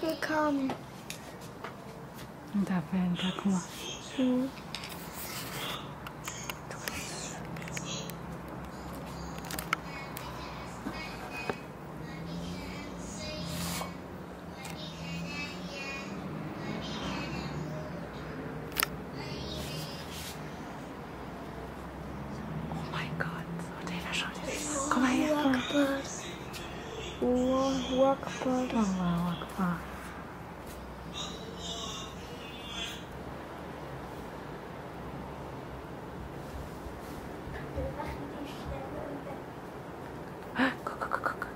Vulkan. Und da Wellen, da, guck mal. Mhm. Komm mal her, komm mal. Allahu Akbar. Allahu Akbar. Guck.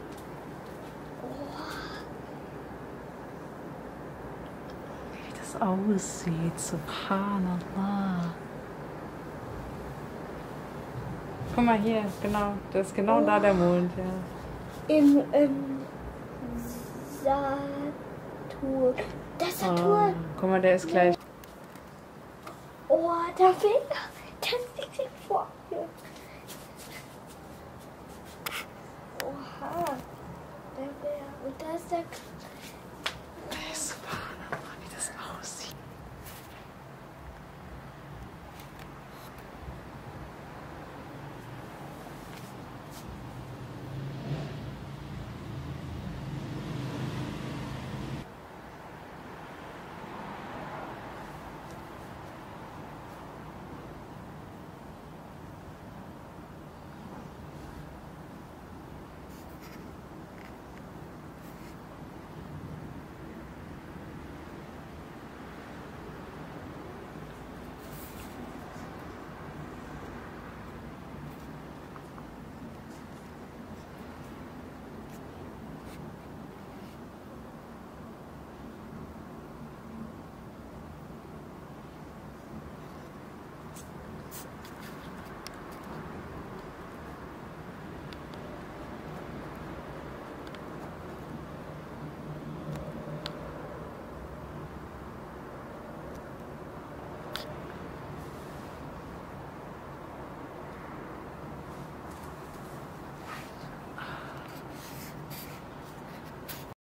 Wie das aussieht, subhanallah. Guck mal hier, genau, das ist genau da der Mond, ja. Im Saturn. Der Saturn. Oh, guck mal, der ist gleich. Oh, da fehlt das liegt vor mir. Oha. Der Bär. Und da ist der